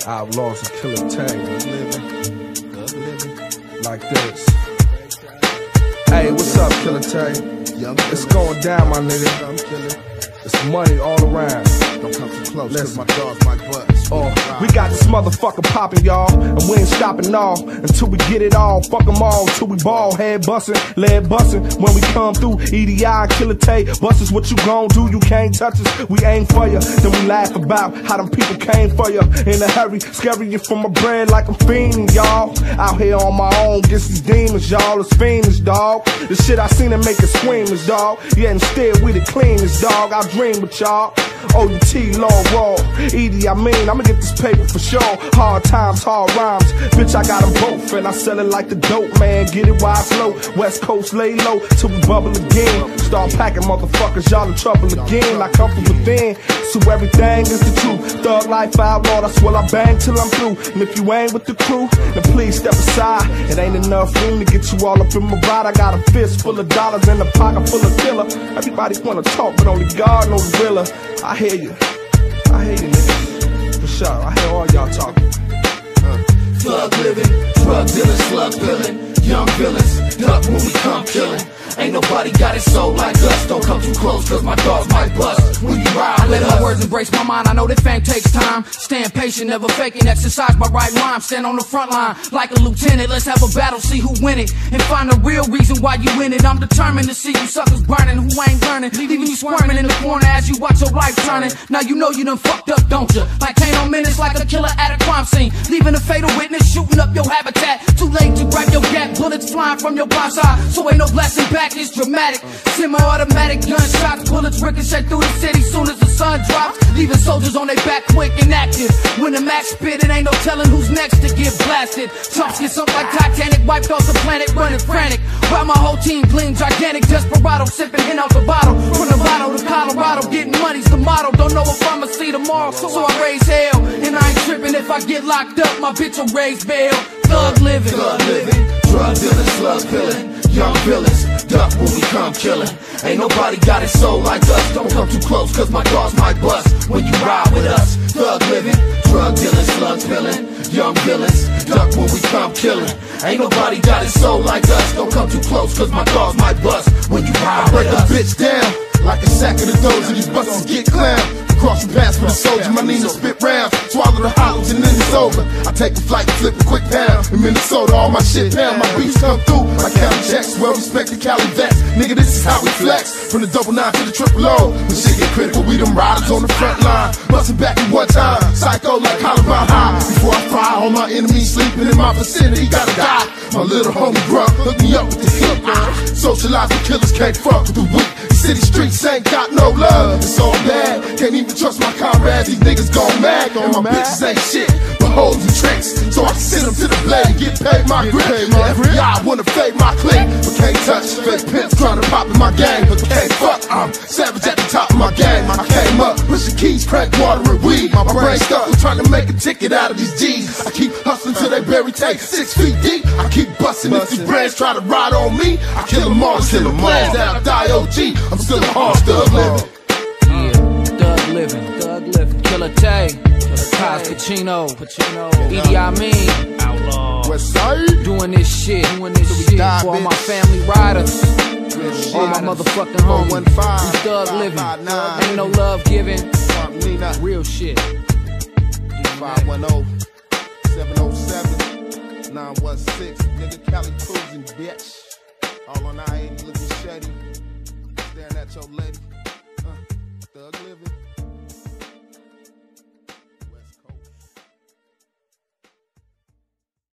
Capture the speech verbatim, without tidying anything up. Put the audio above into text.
Outlaws and Killer Tay, living, living like this. Hey, what's up, Killer Tay? It's going down, my nigga. It's money all around. Don't come too close, cause my dog's my butt. Oh, we got this motherfucker poppin', y'all, and we ain't stopping all until we get it all. Fuck them all till we ball, head bustin', lead bustin'. When we come through, E D I, Killer Tay, bust is what you gon' do. You can't touch us, we aim for ya. Then we laugh about how them people came for ya in a hurry, scary you from my bread like I'm fiending, y'all. Out here on my own, against these demons, y'all. It's fiendish, dog. The shit I seen them make it squeamish, dog. Yeah, instead we the cleanest, dog. I dream with y'all. O U T, Law Raw, E D, I mean, I'ma get this paper for sure. Hard times, hard rhymes, bitch, I got them both, and I sell it like the dope, man. Get it while it's low, West Coast lay low, till we bubble again. Start packing motherfuckers, y'all in trouble again. I come from within, so everything is the truth. Thug life outlaw, that's what I bang till I'm through. And if you ain't with the crew, then please step aside. It ain't enough room to get you all up in my ride. I got a fist full of dollars and a pocket full of killer. Everybody wanna talk, but only God knows the realer. I hear you, I hear you, niggas. For sure, I hear all y'all talking. Uh. Thug living, drug dealing, slug pillin', young villains, duck when we come killin'. Ain't nobody got it sold like us. Don't come too close, cause my dogs might bust when you ride. I let with my us. words embrace my mind. I know that fame takes time. Stand patient, never faking. Exercise my right rhyme. Stand on the front line like a lieutenant. Let's have a battle, see who win it, and find the real reason why you in it. I'm determined to see you suckers burning who ain't learning, leaving you squirming in the corner as you watch your life turning. Now you know you done fucked up, don't you? Like Kano minutes, like a killer at a crime scene, leaving a fatal witness, shooting up your habitat. Too late to grab your gap, bullets flying from your blind side. So ain't no blessing back, it's dramatic. Semi-automatic gunshots, bullets ricochet through the city soon as the sun drops, leaving soldiers on their back quick and active. When the max spit, it ain't no telling who's next to get blasted. Trumps get something like Titanic, wiped off the planet, running frantic. While my whole team gleam gigantic, desperado, sipping in out the bottle. From Nevada to Colorado, getting money's the motto. Don't know if I'ma see tomorrow, so I raise hell. And I ain't tripping if I get locked up, my bitch will raise bail. Thug living, thug living, drug dealing, slug pillin', young villains, duck when we come killin'. Ain't nobody got it sold like us. Don't come too close, cause my dogs might bust when you ride with us. Thug living, drug dealing, slug pillin', young villains, duck when we come killin'. Ain't nobody got it sold like us. Don't come too close, cause my dogs might bust when you ride with us. Break a bitch down like a sack of the doze, and these busters get clowned. Crossing paths with a soldier, my Nina spit rounds, swallow the hollows and then it's over. I take a flight and flip a quick pound. In Minnesota, all my shit pound. My beats come through like county checks. Well respected Cali vets, nigga, this is how we flex. From the double nine to the triple O, when shit get critical, we them riders on the front line. Bustin' back in one time, psycho like Columbine High. Before I fry, all my enemies sleeping in my vicinity gotta die. My little homie grunt, hook me up with the hip. Socialize with killers, can't fuck with the weak. City streets ain't got no love, it's all bad. Can't even trust my comrades, these niggas gone mad. And my bitches ain't shit, but hoes and tricks. So I can send them to the blade and get paid my grip. The F B I wanna fade my clique, but can't touch. Fake pimps trying to pop in my game, but can't fuck. I'm savage at the top of my game. I came up, pushing keys, crack water and weed. My brain stuck with trying to make a ticket out of these G's. I keep hustling till they bury tape six feet deep. I keep busting if these brands try to ride on me. I kill them all, kill them plans that I die O G. I'm still a hard thug living. Yeah, thug living, thug living. Killer Tay, Kaz Pacino, Pacino, E D I mean, Outlaw, West Side, doing this shit, doing this shit die, for all bitch. my family riders, Shit. all my motherfucking homies. We thug living, ain't no love giving, real shit. five one zero, seven zero seven, nine one six, nigga Cali cruising, bitch. All on I eighty looking shady, staring at your lady. Uh, thug living.